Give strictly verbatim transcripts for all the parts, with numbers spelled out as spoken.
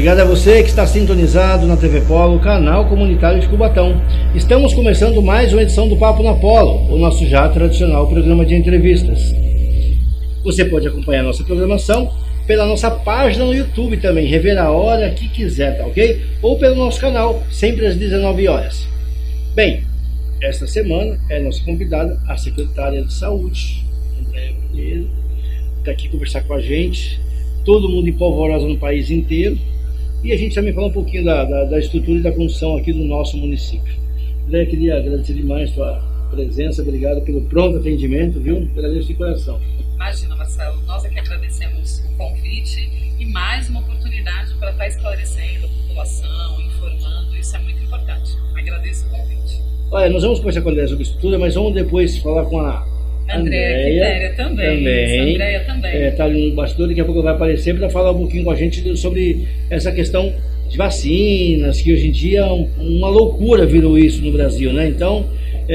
Obrigado a você que está sintonizado na T V Polo, canal comunitário de Cubatão. Estamos começando mais uma edição do Papo na Polo, o nosso já tradicional programa de entrevistas. Você pode acompanhar nossa programação pela nossa página no YouTube também, rever a hora que quiser, tá ok? Ou pelo nosso canal, sempre às dezenove horas. Bem, esta semana é nossa convidada, a secretária de Saúde, Andréia Pinheiro, está aqui conversar com a gente, todo mundo em polvorosa no país inteiro. E a gente também falar um pouquinho da, da, da estrutura e da condução aqui do nosso município. André, queria agradecer demais a sua presença, obrigado pelo pronto atendimento, viu? Agradeço de coração. Imagina, Marcelo, nós é que agradecemos o convite e mais uma oportunidade para estar esclarecendo a população, informando, isso é muito importante. Agradeço o convite. Olha, nós vamos conversar com a Andréia sobre estrutura, mas vamos depois falar com a Andréia também. também. Andréia também. É, tá ali no bastidor, daqui a pouco ela vai aparecer para falar um pouquinho com a gente sobre essa questão de vacinas, que hoje em dia uma loucura virou isso no Brasil, né? Então,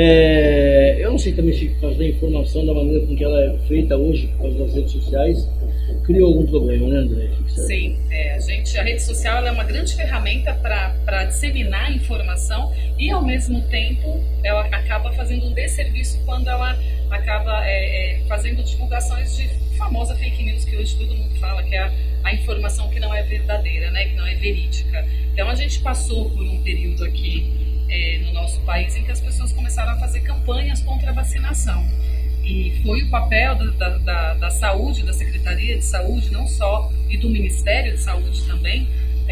é, eu não sei também se por causa da informação, da maneira com que ela é feita hoje, por causa das redes sociais, criou algum problema, né, André? Sim, é, a, gente, a rede social ela é uma grande ferramenta para disseminar informação e, ao mesmo tempo, ela acaba fazendo um desserviço quando ela acaba é, é, fazendo divulgações de famosa fake news, que hoje todo mundo fala, que é a, a informação que não é verdadeira, né, que não é verídica. Então, a gente passou por um período aqui é, no nosso país em que as pessoas começaram a fazer campanhas contra a vacinação. E foi o papel da, da, da saúde, da Secretaria de Saúde, não só, e do Ministério de Saúde também,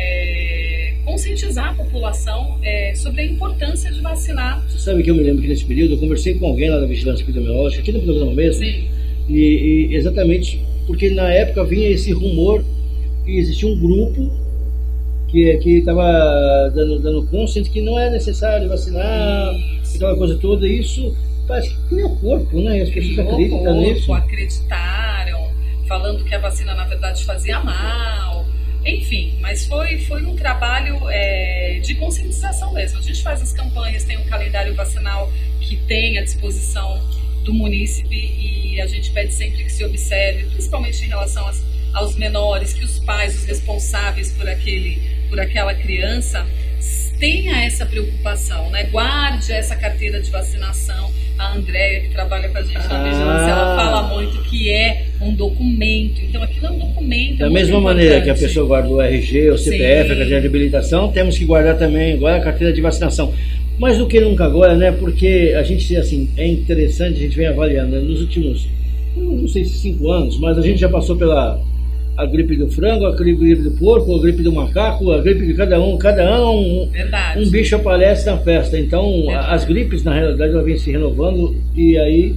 é, conscientizar a população é, sobre a importância de vacinar. Você sabe que eu me lembro que nesse período eu conversei com alguém lá da Vigilância Epidemiológica, aqui no programa mesmo. Sim. E, e exatamente porque na época vinha esse rumor que existia um grupo que estava dando, dando consciente que não é necessário vacinar, isso. Aquela coisa toda, isso parece que criou corpo, né? E as pessoas acreditam nisso. Acreditaram, falando que a vacina na verdade fazia mal, enfim, mas foi, foi um trabalho é, de conscientização mesmo. A gente faz as campanhas, tem um calendário vacinal que tem à disposição do munícipe e a gente pede sempre que se observe, principalmente em relação às, aos menores, que os pais, os responsáveis por, aquele, por aquela criança, tenha essa preocupação, né? Guarde essa carteira de vacinação. A Andréia, que trabalha com a gente na vigilância, ela fala muito que é um documento. Então, aquilo é um documento. Da é mesma importante. maneira que a pessoa guarda o R G, o C P F, Sim. a carteira de habilitação, temos que guardar também agora a carteira de vacinação. Mais do que nunca agora, né? Porque a gente, assim, é interessante, a gente vem avaliando, né? Nos últimos, não sei se cinco anos, mas a gente já passou pela a gripe do frango, a gripe do porco, a gripe do macaco, a gripe de cada um. Cada ano um, um bicho aparece na festa. Então, Verdade. As gripes, na realidade, ela vem se renovando e aí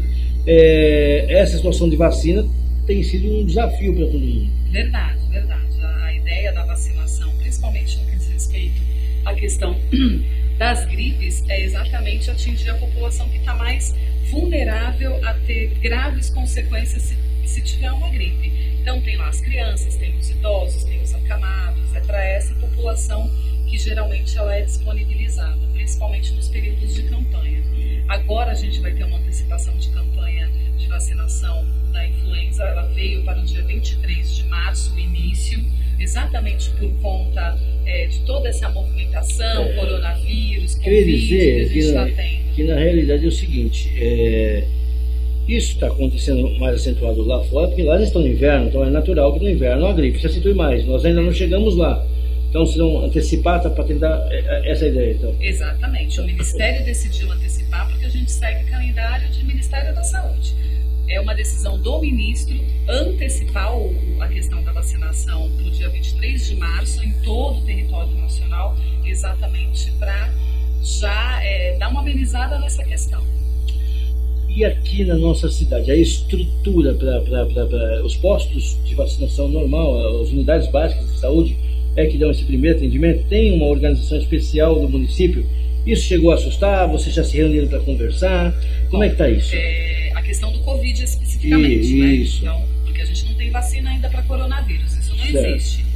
é, essa situação de vacina tem sido um desafio para todo mundo. Verdade, verdade. A, a ideia da vacinação, principalmente no que diz respeito à questão das gripes, é exatamente atingir a população que está mais vulnerável a ter graves consequências se, se tiver uma gripe. Então tem lá as crianças, tem os idosos, tem os acamados, é para essa população que geralmente ela é disponibilizada, principalmente nos períodos de campanha. Agora a gente vai ter uma antecipação de campanha de vacinação da influenza, ela veio para o dia vinte e três de março, o início, exatamente por conta é, de toda essa movimentação, é, coronavírus, Covid, dizer, que a gente está tendo. Que na realidade é o seguinte, é, isso está acontecendo mais acentuado lá fora, porque lá eles estão no inverno, então é natural que no inverno a gripe se acentue mais, nós ainda não chegamos lá. Então, se não antecipar, tá para tentar essa ideia, então. Exatamente, o Ministério decidiu antecipar porque a gente segue o calendário do Ministério da Saúde. É uma decisão do ministro antecipar o, a questão da vacinação para o dia vinte e três de março em todo o território nacional, exatamente para já é, dar uma amenizada nessa questão. E aqui na nossa cidade, a estrutura para os postos de vacinação normal, as unidades básicas de saúde, é que dão esse primeiro atendimento? Tem uma organização especial do município? Isso chegou a assustar? Vocês já se reuniram para conversar? Como Bom, é que está isso? É, a questão do Covid especificamente, e, né? Isso. Então, porque a gente não tem vacina ainda para coronavírus, isso não certo. existe.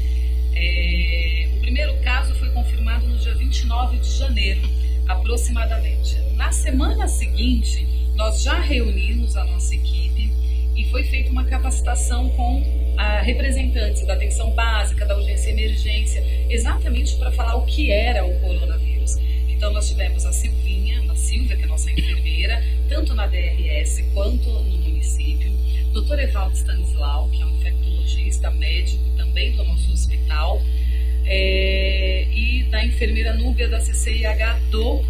É, o primeiro caso foi confirmado no dia vinte e nove de janeiro, aproximadamente. Na semana seguinte, nós já reunimos a nossa equipe e foi feita uma capacitação com a representantes da atenção básica, da urgência e emergência, exatamente para falar o que era o coronavírus. Então nós tivemos a Silvinha, a Silvia, que é nossa enfermeira, tanto na D R S quanto no município, doutor Evaldo Stanislau, que é um infectologista, médico também do nosso hospital, é, e da enfermeira Núbia da C C I H do,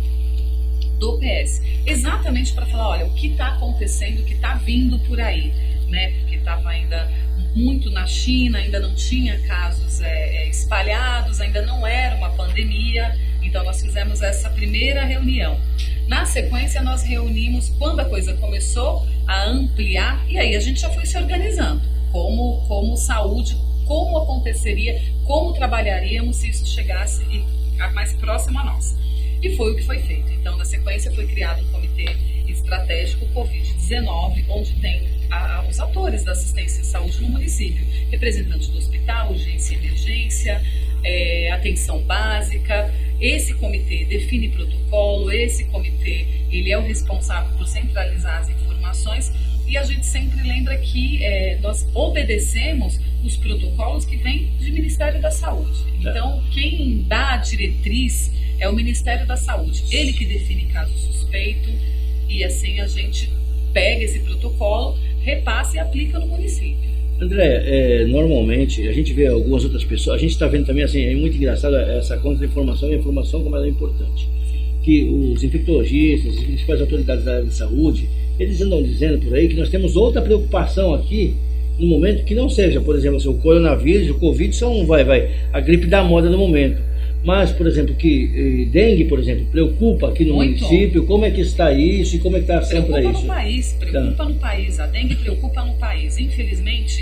do P S. Exatamente para falar, olha, o que está acontecendo, o que está vindo por aí, né? Porque estava ainda muito na China, ainda não tinha casos é, espalhados, ainda não era uma pandemia, então nós fizemos essa primeira reunião. Na sequência nós reunimos, quando a coisa começou a ampliar, e aí a gente já foi se organizando, como, como saúde, como aconteceria, como trabalharíamos se isso chegasse mais próximo a nós. E foi o que foi feito. Então, na sequência, foi criado um comitê estratégico covid dezenove, onde tem a, os atores da assistência em saúde no município, representantes do hospital, urgência e emergência, é, atenção básica. Esse comitê define protocolo, esse comitê ele é o responsável por centralizar as informações, e a gente sempre lembra que é, nós obedecemos os protocolos que vêm do Ministério da Saúde. Então, quem dá a diretriz é o Ministério da Saúde. Ele que define caso suspeito, e assim a gente pega esse protocolo, repassa e aplica no município. André, é, normalmente a gente vê algumas outras pessoas, a gente está vendo também, assim, é muito engraçado essa contra-informação e a informação como ela é importante. Que os infectologistas, as principais autoridades da área de saúde, eles andam dizendo por aí que nós temos outra preocupação aqui, no momento que não seja, por exemplo, assim, o coronavírus, o Covid são, vai, vai, a gripe da moda no momento. Mas, por exemplo, que eh, dengue, por exemplo, preocupa aqui no Muito. município, como é que está isso e como é que está a ação para isso? Preocupa no país, preocupa tá. no país, a dengue preocupa no país. Infelizmente,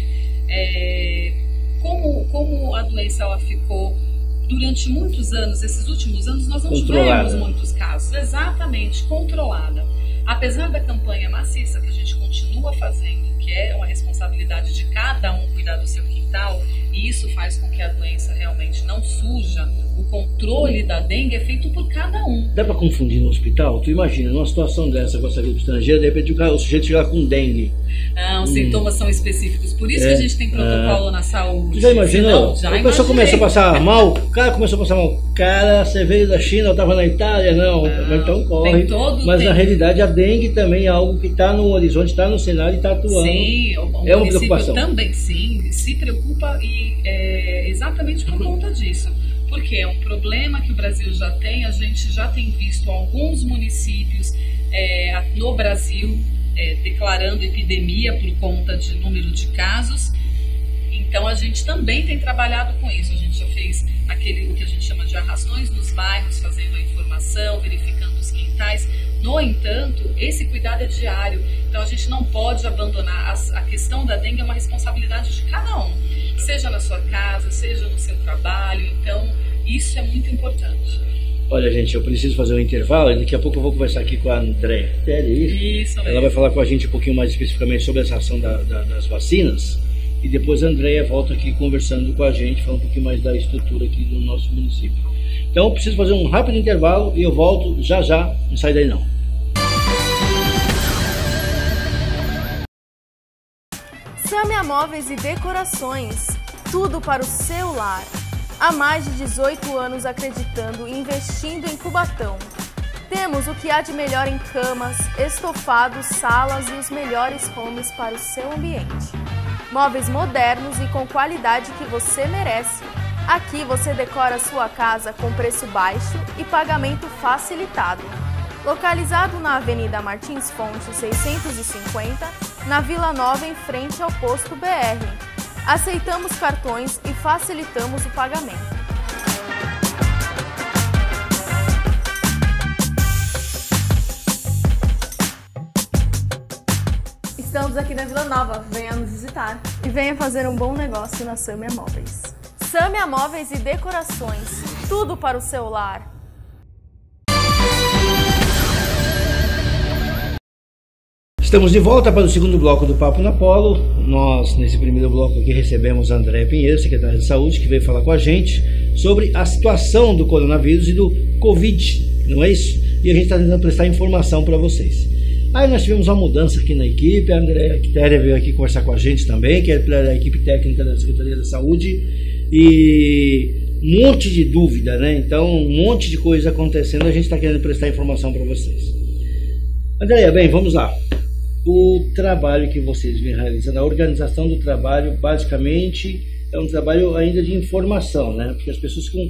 é, como, como a doença ela ficou durante muitos anos, esses últimos anos, nós não tivemos muitos casos, exatamente, controlada. Apesar da campanha maciça que a gente continua fazendo, que é uma responsabilidade de cada um cuidar do seu quintal, e isso faz com que a doença realmente não surja, o controle da dengue é feito por cada um. Dá para confundir no hospital? Tu imagina, numa situação dessa com essa gripe estrangeira, de repente o sujeito chegar com dengue. Não, os hum. sintomas são específicos, por isso é, que a gente tem protocolo ah. na saúde. Tu já imaginou? Já a pessoa começou a passar mal, o cara começou a passar mal. Cara, você veio da China, eu estava na Itália, não, não então corre. Mas tem. Na realidade a dengue também é algo que está no horizonte, está no cenário e está atuando. Sim, o, é uma preocupação. Também sim, se preocupa e é, exatamente por conta disso. Porque é um problema que o Brasil já tem, a gente já tem visto alguns municípios é, no Brasil é, declarando epidemia por conta de número de casos. Então a gente também tem trabalhado com isso. A gente já fez aquele o que a gente chama de arrastões nos bairros, fazendo a informação, verificando os quintais. No entanto, esse cuidado é diário. Então a gente não pode abandonar. A, a questão da dengue é uma responsabilidade de cada um. Seja na sua casa, seja no seu trabalho. Então isso é muito importante. Olha, gente, eu preciso fazer um intervalo e daqui a pouco eu vou conversar aqui com a Andréa. Isso mesmo. Ela vai falar com a gente um pouquinho mais especificamente sobre essa ação da, da, das vacinas. E depois a Andréa volta aqui conversando com a gente, falando um pouquinho mais da estrutura aqui do nosso município. Então eu preciso fazer um rápido intervalo e eu volto já já, não sai daí não. Sâmia Móveis e Decorações, tudo para o seu lar. Há mais de dezoito anos acreditando e investindo em Cubatão. Temos o que há de melhor em camas, estofados, salas e os melhores homes para o seu ambiente. Móveis modernos e com qualidade que você merece. Aqui você decora sua casa com preço baixo e pagamento facilitado. Localizado na Avenida Martins Fonte seiscentos e cinquenta, na Vila Nova, em frente ao Posto B R. Aceitamos cartões e facilitamos o pagamento. Estamos aqui na Vila Nova, venha nos visitar e venha fazer um bom negócio na Sâmia Móveis. Sâmia Móveis e Decorações, tudo para o seu lar. Estamos de volta para o segundo bloco do Papo na Polo. Nós, nesse primeiro bloco aqui, recebemos a Andréa Pinheiro, secretária de Saúde, que veio falar com a gente sobre a situação do coronavírus e do Covid, não é isso? E a gente está tentando prestar informação para vocês. Aí nós tivemos uma mudança aqui na equipe, a Andréa Quitéria veio aqui conversar com a gente também, que é da equipe técnica da Secretaria da Saúde, e um monte de dúvida, né? Então, um monte de coisa acontecendo, a gente está querendo prestar informação para vocês. Andréa, bem, vamos lá. O trabalho que vocês vêm realizando, a organização do trabalho, basicamente, é um trabalho ainda de informação, né? Porque as pessoas ficam...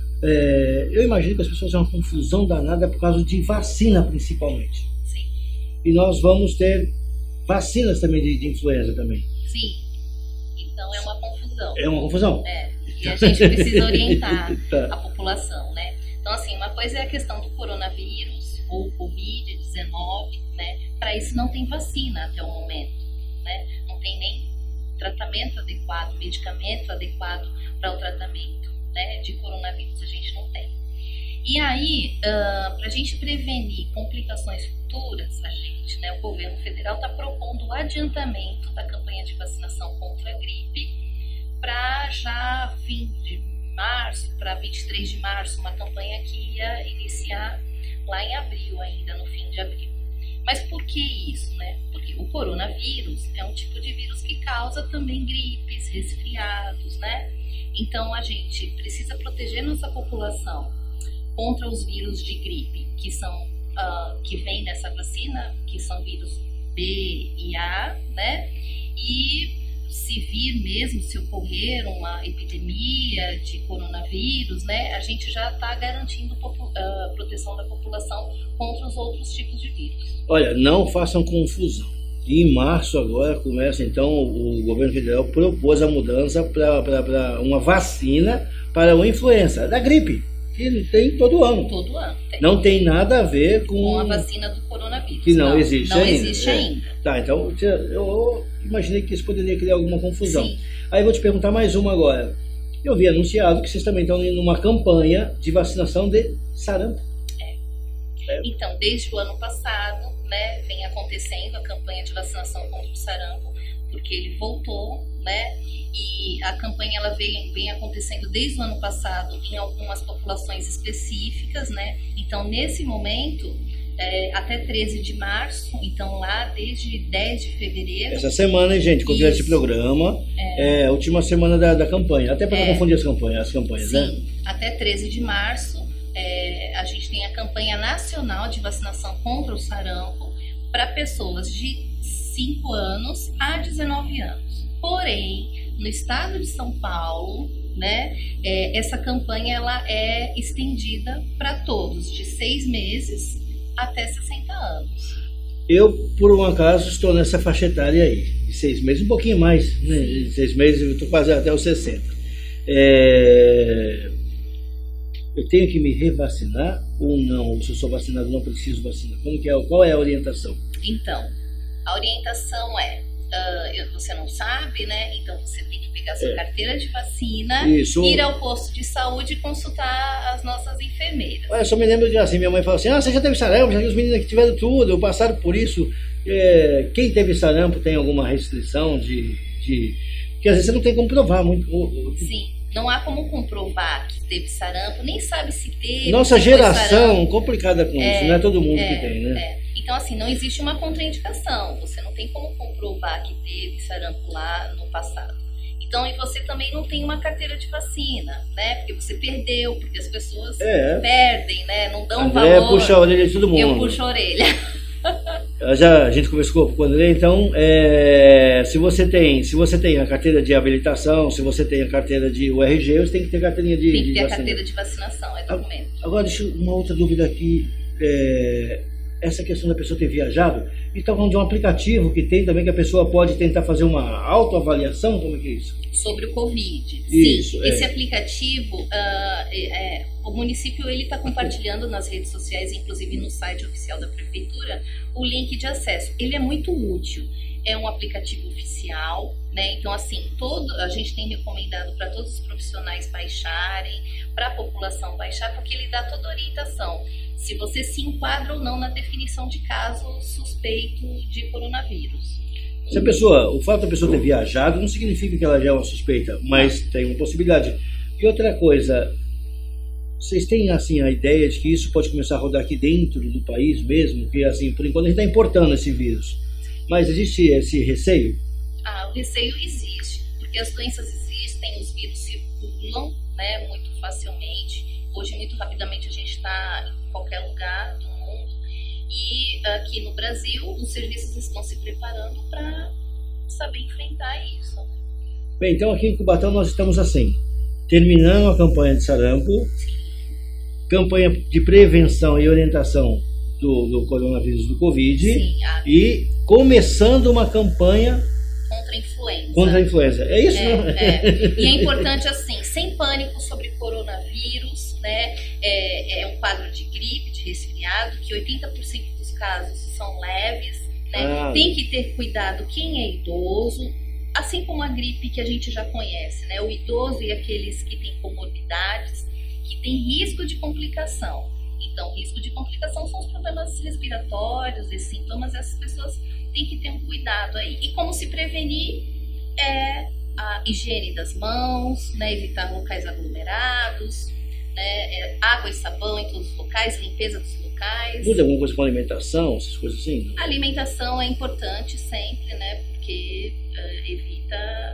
É, eu imagino que as pessoas têm uma confusão danada por causa de vacina, principalmente. Sim. E nós vamos ter vacinas também de, de influenza também. Sim. Então é uma confusão. É uma confusão? É. E a gente precisa orientar Tá. a população, né? Então, assim, uma coisa é a questão do coronavírus ou covid dezenove, né? Para isso não tem vacina até o momento, né? Não tem nem tratamento adequado, medicamento adequado para o tratamento, né, de coronavírus, a gente não tem. E aí, uh, para a gente prevenir complicações futuras, a gente, né, o governo federal está propondo o adiantamento da campanha de vacinação contra a gripe para já fim de março, para vinte e três de março, uma campanha que ia iniciar lá em abril ainda, no fim de abril. Mas por que isso, né? Porque o coronavírus é um tipo de vírus que causa também gripes, resfriados, né? Então a gente precisa proteger nossa população contra os vírus de gripe que são uh, que vem nessa vacina, que são vírus B e A, né? E se vir mesmo, se ocorrer uma epidemia de coronavírus, né, a gente já está garantindo a proteção da população contra os outros tipos de vírus. Olha, não façam confusão. Em março agora começa, então, o governo federal propôs a mudança para uma vacina para a influenza, da gripe, que tem todo ano. Todo ano. Tem. Não tem nada a ver com... Com a vacina do coronavírus. Que não, não existe não ainda. Não existe é. ainda. Tá, então eu imaginei que isso poderia criar alguma confusão. Sim. Aí eu vou te perguntar mais uma agora. Eu vi anunciado que vocês também estão em uma campanha de vacinação de sarampo. É. É. Então, desde o ano passado, né, vem acontecendo a campanha de vacinação contra o sarampo, porque ele voltou, né, e a campanha ela vem, vem acontecendo desde o ano passado em algumas populações específicas, né, então nesse momento, é, até treze de março, então lá desde dez de fevereiro. Essa semana, hein, gente, quando tiver esse programa, é, é a última semana da, da campanha, até para é, não confundir as campanhas, as campanhas, sim, né? Até treze de março, é, a gente tem a campanha nacional de vacinação contra o sarampo para pessoas de cinco anos a dezenove anos. Porém, no estado de São Paulo, né, é, essa campanha ela é estendida para todos, de seis meses até sessenta anos. Eu, por um acaso, estou nessa faixa etária aí, de seis meses, um pouquinho mais, né? De seis meses, eu estou quase até os sessenta. É... Eu tenho que me revacinar ou não? Ou se eu sou vacinado, não preciso vacinar? Como que é? Qual é a orientação? Então, a orientação é, uh, você não sabe, né? Então você tem que pegar sua é. carteira de vacina, Isso. ir ao posto de saúde e consultar as nossas enfermeiras. Olha, eu só me lembro de assim, minha mãe falou assim, ah, você já teve sarampo, já vi os meninos que tiveram tudo, passaram por isso. É, quem teve sarampo tem alguma restrição de, de... Porque às vezes você não tem como provar muito. Sim. Não há como comprovar que teve sarampo, nem sabe se teve. Nossa geração complicada com é, isso, não é todo mundo é, que tem, né? É. Então, assim, não existe uma contraindicação. Você não tem como comprovar que teve sarampo lá no passado. Então, e você também não tem uma carteira de vacina, né? Porque você perdeu, porque as pessoas é. perdem, né? Não dão André valor. Puxa a orelha de todo mundo. Eu puxo a orelha. Já, a gente conversou com o André, então, é, se, você tem, se você tem a carteira de habilitação, se você tem a carteira de U R G, você tem que ter carteirinha de Tem que ter de a carteira de vacinação, é documento. Agora, deixa eu, uma outra dúvida aqui, é, essa questão da pessoa ter viajado, e está falando de um aplicativo que tem também, que a pessoa pode tentar fazer uma autoavaliação, como é que é isso? Sobre o Covid. Isso, Sim, é. esse aplicativo, uh, é, é, o município ele está compartilhando nas redes sociais, inclusive no site oficial da prefeitura, o link de acesso. Ele é muito útil, é um aplicativo oficial, né? Então assim, todo, a gente tem recomendado para todos os profissionais baixarem, para a população baixar, porque ele dá toda a orientação, se você se enquadra ou não na definição de caso suspeito de coronavírus. Se a pessoa, o fato da pessoa ter viajado não significa que ela já é uma suspeita, mas tem uma possibilidade. E outra coisa, Vocês têm, assim, a ideia de que isso pode começar a rodar aqui dentro do país mesmo? Que, assim, por enquanto a gente está importando esse vírus. Mas existe esse receio? Ah, o receio existe, porque as doenças existem, os vírus circulam, né, muito facilmente. Hoje, muito rapidamente, a gente está em qualquer lugar do mundo. E aqui no Brasil, os serviços estão se preparando para saber enfrentar isso. Bem, então aqui em Cubatão nós estamos assim, terminando a campanha de sarampo, campanha de prevenção e orientação do, do coronavírus do Covid. Sim, a... e começando uma campanha contra a influenza. Contra a influenza. É isso, é, né? É. E é importante, assim, sem pânico sobre coronavírus, né? É, é um quadro de gripe, de resfriado, que oitenta por cento dos casos são leves, né? Ah. Tem que ter cuidado quem é idoso, assim como a gripe que a gente já conhece, né? O idoso e aqueles que têm comorbidades, que têm risco de complicação. Então, risco de complicação são os problemas respiratórios, esses sintomas, essas pessoas têm que ter um cuidado aí. E como se prevenir é a higiene das mãos, né? Evitar locais aglomerados, né? É água e sabão em todos os locais, limpeza dos locais. Muda alguma coisa com alimentação, essas coisas assim? A alimentação é importante sempre, né? Porque uh, evita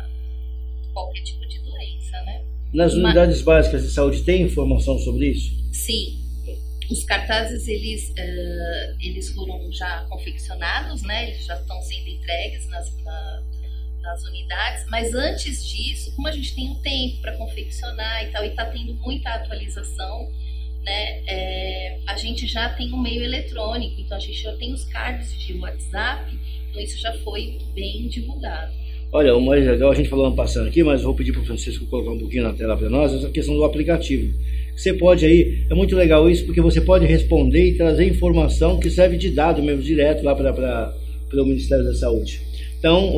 uh, qualquer tipo de doença, né? Nas unidades Mas, básicas de saúde tem informação sobre isso? Sim. Os cartazes, eles, uh, eles foram já confeccionados, né? Eles já estão sendo entregues nas, na, nas unidades, mas antes disso, como a gente tem um tempo para confeccionar e tal, e está tendo muita atualização, né? É, a gente já tem um meio eletrônico, então a gente já tem os cards de WhatsApp, então isso já foi bem divulgado. Olha, o mais legal, a gente falou passando aqui, mas vou pedir para o Francisco colocar um pouquinho na tela para nós, essa questão do aplicativo. Você pode aí, é muito legal isso, porque você pode responder e trazer informação que serve de dado mesmo, direto lá para o Ministério da Saúde. Então,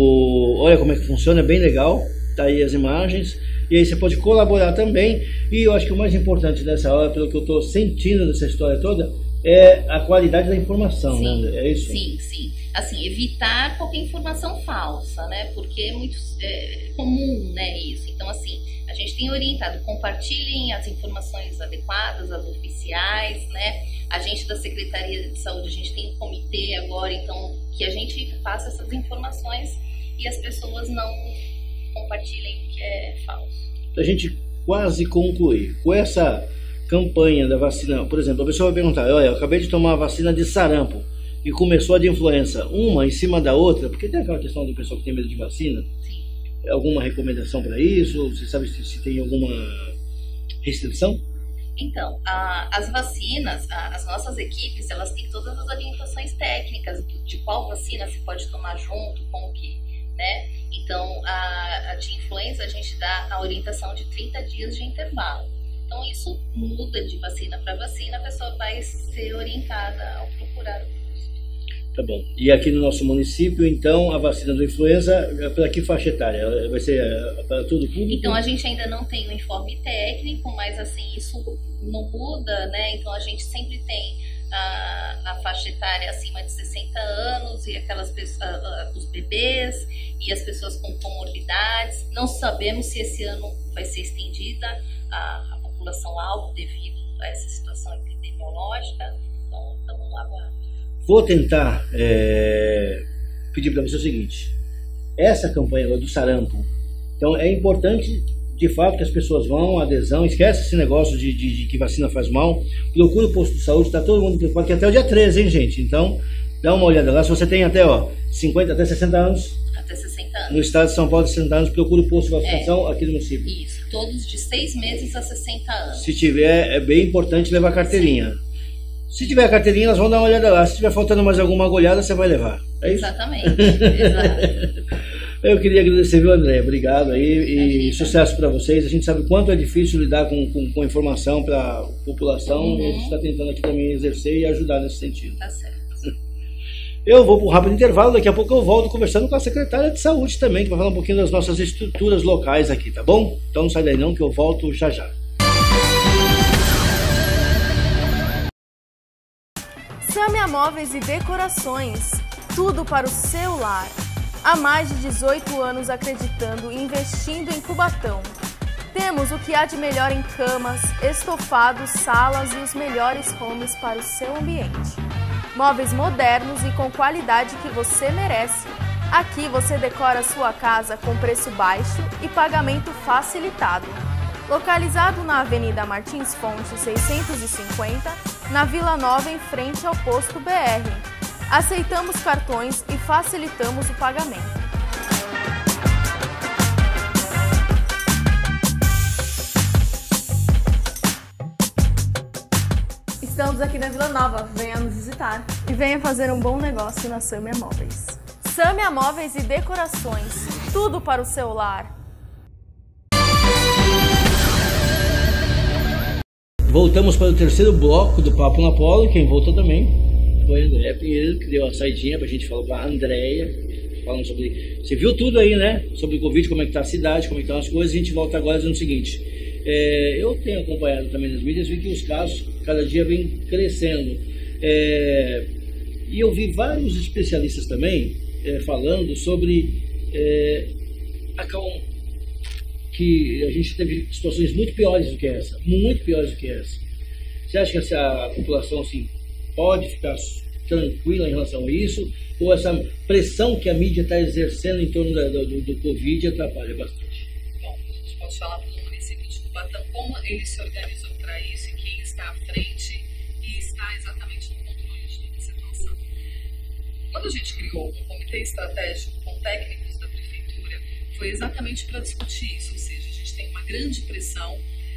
o, olha como é que funciona, é bem legal, tá aí as imagens, e aí você pode colaborar também, e eu acho que o mais importante dessa hora, pelo que eu estou sentindo dessa história toda, é a qualidade da informação, sim, né? É isso? Sim, sim. Assim, evitar qualquer informação falsa, né? Porque é muito é, comum, né, isso. Então, assim, a gente tem orientado, compartilhem as informações adequadas, as oficiais, né? A gente da Secretaria de Saúde, a gente tem um comitê agora, então, que a gente passa essas informações e as pessoas não compartilhem o que é falso. A gente quase conclui com essa campanha da vacina. Por exemplo, a pessoa vai perguntar, olha, eu acabei de tomar a vacina de sarampo e começou a de influenza, uma em cima da outra, porque tem aquela questão do pessoal que tem medo de vacina. Sim. Alguma recomendação para isso? Você sabe se, se tem alguma restrição? Então, a, as vacinas, a, as nossas equipes, elas têm todas as orientações técnicas de qual vacina se pode tomar junto, com o que, né? Então, a, a de influenza, a gente dá a orientação de trinta dias de intervalo. Então, isso muda de vacina para vacina, a pessoa vai ser orientada ao procurar o posto. Tá bom. E aqui no nosso município, então, a vacina do influenza, é para que faixa etária? Vai ser para todo público? Então, a gente ainda não tem o informe técnico, mas, assim, isso não muda, né? Então, a gente sempre tem a, a faixa etária acima de sessenta anos e aquelas pessoas, a, a, os bebês e as pessoas com comorbidades. Não sabemos se esse ano vai ser estendida a população-alvo devido a essa situação epidemiológica, então estamos lá agora. Vou tentar é, pedir para você o seguinte, essa campanha do sarampo, então é importante de fato que as pessoas vão, adesão, esquece esse negócio de, de, de que vacina faz mal, procura o posto de saúde, está todo mundo preocupado, que até o dia treze, hein, gente? Então, dá uma olhada lá, se você tem até ó, cinquenta, até sessenta anos, até sessenta anos. No estado de São Paulo, sessenta anos, procura o posto de vacinação é, aqui no município. Isso, todos de seis meses a sessenta anos. Se tiver, é bem importante levar carteirinha. Sim. Se tiver carteirinha, elas vão dar uma olhada lá. Se tiver faltando mais alguma agulhada, você vai levar. É isso? Exatamente. Exato. Eu queria agradecer, viu, André? Obrigado aí e sucesso para vocês. A gente sabe o quanto é difícil lidar com, com, com informação para a população uhum. e a gente está tentando aqui também exercer e ajudar nesse sentido. Tá certo. Eu vou para um rápido intervalo, daqui a pouco eu volto conversando com a secretária de saúde também, que vai falar um pouquinho das nossas estruturas locais aqui, tá bom? Então não sai daí não, que eu volto já já. Samia Móveis e Decorações, tudo para o seu lar. Há mais de dezoito anos acreditando e investindo em Cubatão. Temos o que há de melhor em camas, estofados, salas e os melhores homes para o seu ambiente. Móveis modernos e com qualidade que você merece. Aqui você decora sua casa com preço baixo e pagamento facilitado. Localizado na Avenida Martins Fontes seiscentos e cinquenta, na Vila Nova, em frente ao Posto B R. Aceitamos cartões e facilitamos o pagamento. Estamos aqui na Vila Nova, venha nos visitar e venha fazer um bom negócio na Samia Móveis. Samia Móveis e Decorações, tudo para o seu lar. Voltamos para o terceiro bloco do Papo na Polo. Quem voltou também foi a Andréia Pinheiro, que deu a saidinha para a gente falar com a Andréia, falando sobre... Você viu tudo aí, né? Sobre o Covid, como é que está a cidade, como é que estão as coisas. A gente volta agora dizendo o seguinte, é, eu tenho acompanhado também nas mídias, vi que os casos cada dia vem crescendo. É, e eu vi vários especialistas também é, falando sobre é, a calma, que a gente teve situações muito piores do que essa, muito piores do que essa. Você acha que essa, a população assim, pode ficar tranquila em relação a isso? Ou essa pressão que a mídia está exercendo em torno da, do, do Covid atrapalha bastante? Bom, a gente pode falar pelo município de Cubatão, como ele se organizou para isso e quem está à frente e está exatamente no controle de toda a situação. Quando a gente criou um comitê estratégico com técnicos da prefeitura, foi exatamente para discutir isso, ou seja, a gente tem uma grande pressão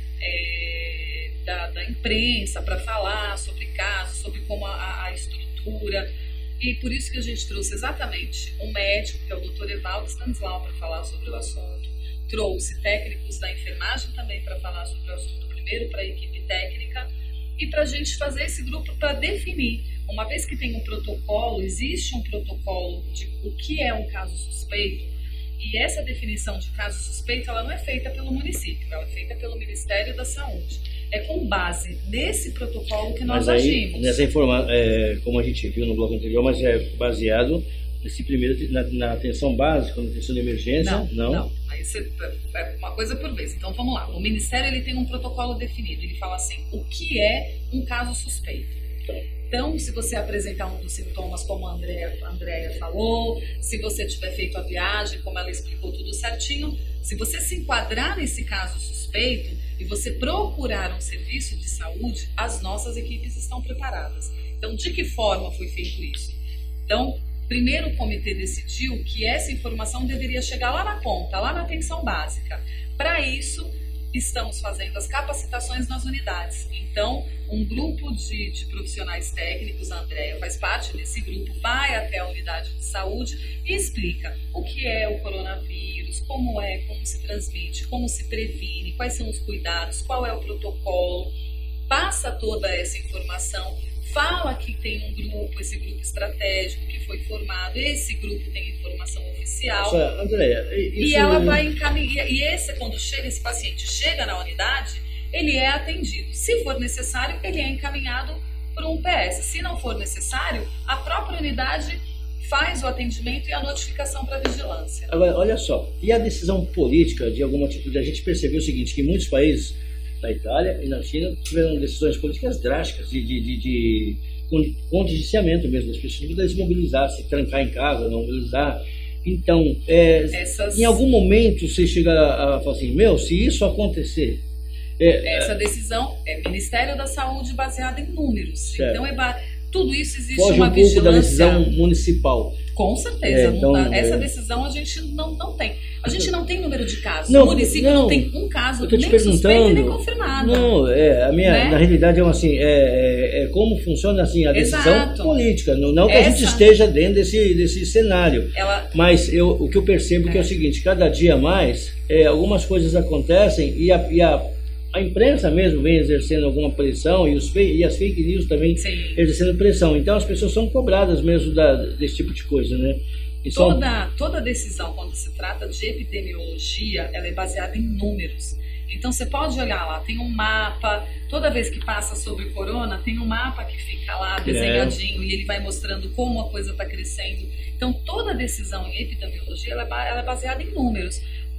é, da, da imprensa para falar sobre casos, sobre como a, a estrutura, e por isso que a gente trouxe exatamente um médico, que é o doutor Evaldo Stanislau, para falar sobre o assunto, trouxe técnicos da enfermagem também para falar sobre o assunto, primeiro para a equipe técnica, e para a gente fazer esse grupo para definir, uma vez que tem um protocolo, existe um protocolo de o que é um caso suspeito. E essa definição de caso suspeito, ela não é feita pelo município, ela é feita pelo Ministério da Saúde. É com base nesse protocolo que nós mas aí, agimos. Nessa informação, é, como a gente viu no bloco anterior, mas é baseado nesse primeiro, na, na atenção básica, na atenção de emergência? Não, não. não. Aí você, é uma coisa por vez. Então vamos lá. O Ministério ele tem um protocolo definido. Ele fala assim, o que é um caso suspeito? Então, se você apresentar um dos sintomas, como a Andréia, a Andréia falou, se você tiver feito a viagem, como ela explicou tudo certinho, se você se enquadrar nesse caso suspeito e você procurar um serviço de saúde, as nossas equipes estão preparadas. Então, de que forma foi feito isso? Então, primeiro o comitê decidiu que essa informação deveria chegar lá na ponta, lá na atenção básica. Para isso, estamos fazendo as capacitações nas unidades. Então, um grupo de, de profissionais técnicos, a Andréia faz parte desse grupo, vai até a unidade de saúde e explica o que é o coronavírus, como é, como se transmite, como se previne, quais são os cuidados, qual é o protocolo, passa toda essa informação, fala que tem um grupo, esse grupo estratégico que foi formado, esse grupo tem informação oficial. Nossa, Andréia, isso... E ela vai encaminhar, e esse, quando chega, esse paciente chega na unidade, ele é atendido. Se for necessário, ele é encaminhado para um P S. Se não for necessário, a própria unidade faz o atendimento e a notificação para a vigilância. Agora, olha só, e a decisão política de alguma atitude? A gente percebeu o seguinte, que muitos países, na Itália e na China, tiveram decisões políticas drásticas de, de, de, de contingenciamento mesmo das pessoas, de desmobilizar, se trancar em casa, não mobilizar. Então, é, Essas... em algum momento você chega a, a falar assim, meu, se isso acontecer... É, Essa decisão é Ministério da Saúde baseada em números. Certo. Então, é ba... tudo isso existe Foge uma um pouco vigilância... da decisão municipal. Com certeza. É, então, não dá. Essa é... decisão a gente não, não tem. A gente não tem número de casos. Não, o município não, não tem um caso nem suspeito e nem confirmado. Não, é, a minha, né? na realidade é, assim, é, é, é como funciona assim, a decisão Exato. política. Não, não que Essa... a gente esteja dentro desse, desse cenário. Ela... Mas eu, o que eu percebo é. que é o seguinte, cada dia mais é, algumas coisas acontecem e a, e a A imprensa mesmo vem exercendo alguma pressão e, os, e as fake news também Sim. exercendo pressão. Então as pessoas são cobradas mesmo da, desse tipo de coisa, né? E toda, são... toda decisão, quando se trata de epidemiologia, ela é baseada em números. Então você pode olhar lá, tem um mapa, toda vez que passa sobre o corona, tem um mapa que fica lá desenhadinho é. e ele vai mostrando como a coisa está crescendo. Então toda decisão em epidemiologia ela é baseada em números.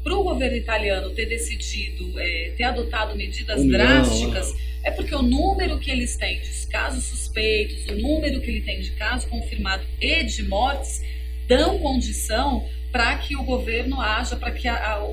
para o governo italiano ter decidido, é, ter adotado medidas um drásticas, milhão. É porque o número que eles têm de casos suspeitos, o número que ele tem de casos confirmados e de mortes, dão condição para que o governo haja, para que a, a,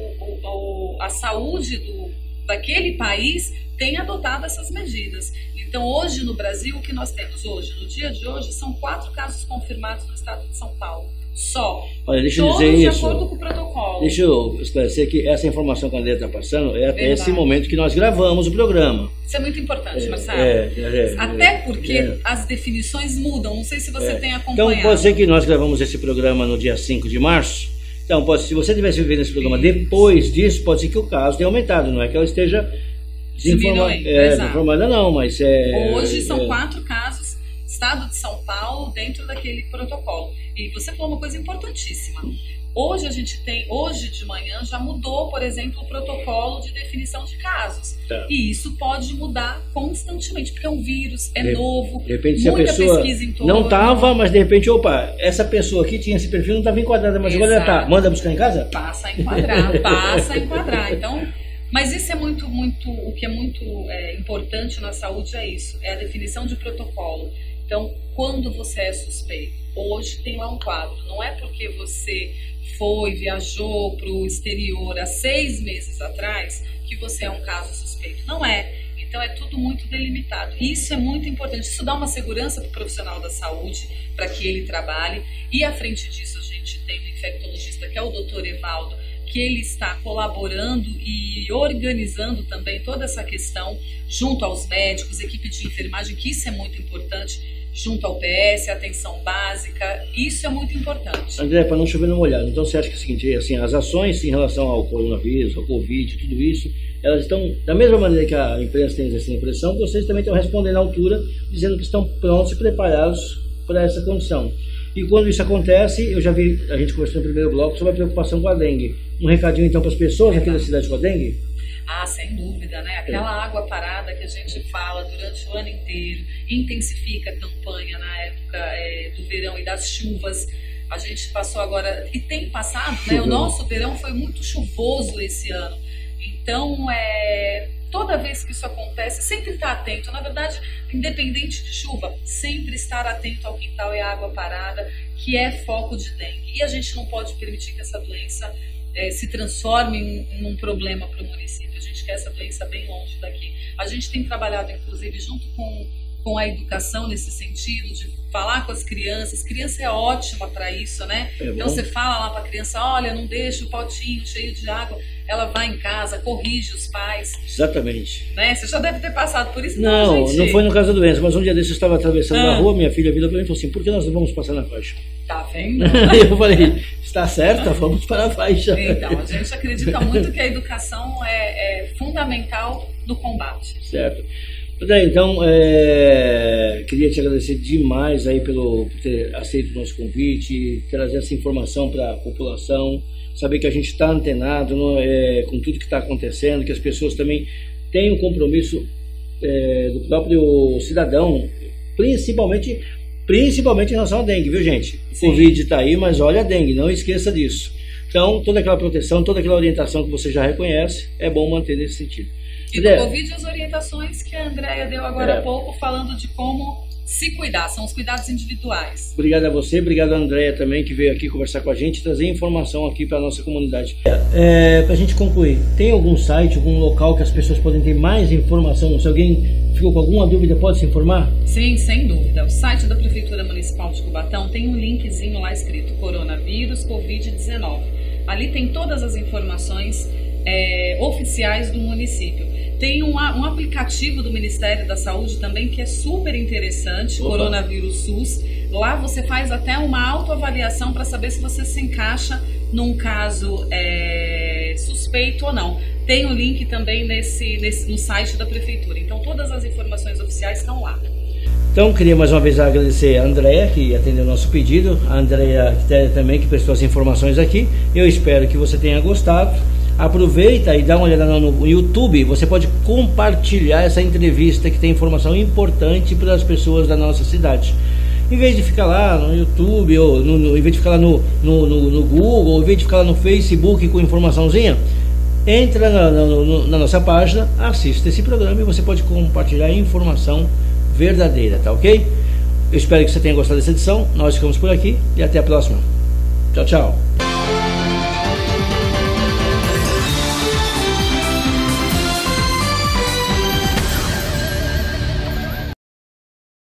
o, a saúde do, daquele país tenha adotado essas medidas. Então, hoje no Brasil, o que nós temos hoje, no dia de hoje, são quatro casos confirmados no estado de São Paulo. Só. Olha, deixa eu Todos dizer de isso. acordo com o protocolo. Deixa eu esclarecer que essa informação que a André está passando é até Verdade. esse momento que nós gravamos o programa. Isso é muito importante, É, Marcelo. é, é, Até porque é. as definições mudam. Não sei se você É. tem acompanhado. Então, pode ser que nós gravamos esse programa no dia cinco de março. Então, pode, se você tivesse vivido esse programa depois disso, pode ser que o caso tenha aumentado. Não é que ela esteja desinforma, Diminuindo, é, exato. desinformada, não, mas é... Hoje são é, quatro casos, estado de São Paulo, dentro daquele protocolo. E você falou uma coisa importantíssima. Hoje a gente tem, hoje de manhã já mudou, por exemplo, o protocolo de definição de casos. Tá. E isso pode mudar constantemente, porque é um vírus, é De- novo, De repente, se a muita pessoa pesquisa em torno. não estava, mas de repente, opa, essa pessoa aqui tinha esse perfil, não estava enquadrada, mas agora ela Exato. tá. Manda buscar em casa? Passa a enquadrar, passa a enquadrar. Então, mas isso é muito, muito, o que é muito é, importante na saúde é isso, é a definição de protocolo. Então, quando você é suspeito, hoje tem lá um quadro, não é porque você foi, viajou para o exterior há seis meses atrás que você é um caso suspeito, não é. Então é tudo muito delimitado. Isso é muito importante, isso dá uma segurança para o profissional da saúde, para que ele trabalhe, e à frente disso a gente tem um infectologista que é o doutor Evaldo, que ele está colaborando e organizando também toda essa questão junto aos médicos, equipe de enfermagem, que isso é muito importante, junto ao P S, atenção básica, isso é muito importante. André, para não chover no molhado, então você acha que é o seguinte, assim, as ações em relação ao coronavírus, ao Covid, tudo isso, elas estão, da mesma maneira que a imprensa tem essa impressão, vocês também estão respondendo à altura, dizendo que estão prontos e preparados para essa condição. E quando isso acontece, eu já vi, a gente conversou no primeiro bloco sobre a preocupação com a dengue. Um recadinho então para as pessoas aqui da cidade com a dengue? Ah, sem dúvida, né? Aquela é. água parada que a gente fala durante o ano inteiro, intensifica a campanha na época é, do verão e das chuvas. A gente passou agora, e tem passado, né? O nosso verão foi muito chuvoso esse ano. Então, é, toda vez que isso acontece, sempre estar atento. Na verdade, independente de chuva, sempre estar atento ao quintal e à água parada, que é foco de dengue. E a gente não pode permitir que essa doença é, se transforme em, em um problema para o município. A gente quer essa doença bem longe daqui. A gente tem trabalhado, inclusive, junto com, com a educação nesse sentido, de falar com as crianças. Criança é ótima para isso, né? É então você fala lá para a criança, olha, não deixa o potinho cheio de água. Ela vai em casa, corrige os pais. Exatamente. Né? Você já deve ter passado por isso. Não, não, gente... não foi no caso da doença, mas um dia desse eu estava atravessando ah. a rua, minha filha virou para mim e falou assim, por que nós não vamos passar na faixa? Tá vendo? Eu falei, está certa, vamos para a faixa. Então, a gente acredita muito que a educação é, é fundamental no combate. Certo. André, então, é, queria te agradecer demais aí pelo, por ter aceito o nosso convite, trazer essa informação para a população, saber que a gente está antenado no, é, com tudo que está acontecendo, que as pessoas também têm um compromisso é, do próprio cidadão, principalmente, principalmente em relação à dengue, viu, gente? O Covid está aí, mas olha a dengue, não esqueça disso. Então, toda aquela proteção, toda aquela orientação que você já reconhece, é bom manter nesse sentido. E do Covid, as orientações que a Andréia deu agora é. há pouco, falando de como se cuidar, são os cuidados individuais. Obrigado a você, obrigado a Andréia também, que veio aqui conversar com a gente, trazer informação aqui para a nossa comunidade. É, para a gente concluir, tem algum site, algum local que as pessoas podem ter mais informação? Se alguém ficou com alguma dúvida, pode se informar? Sim, sem dúvida. O site da Prefeitura Municipal de Cubatão tem um linkzinho lá escrito Coronavírus Covid dezenove. Ali tem todas as informações é, oficiais do município. Tem um, um aplicativo do Ministério da Saúde também que é super interessante, Opa. Coronavírus SUS. Lá você faz até uma autoavaliação para saber se você se encaixa num caso é, suspeito ou não. Tem o link também nesse, nesse, no site da Prefeitura. Então todas as informações oficiais estão lá. Então, queria mais uma vez agradecer a Andréia, que atendeu o nosso pedido, a Andréia também, que prestou as informações aqui. Eu espero que você tenha gostado. Aproveita e dá uma olhada no YouTube, você pode compartilhar essa entrevista que tem informação importante para as pessoas da nossa cidade. Em vez de ficar lá no YouTube, ou no, no, em vez de ficar lá no, no, no, no Google, ou em vez de ficar lá no Facebook com informaçãozinha, entra na, na, na nossa página, assista esse programa e você pode compartilhar informação verdadeira, tá ok? Eu espero que você tenha gostado dessa edição. Nós ficamos por aqui e até a próxima. Tchau, tchau.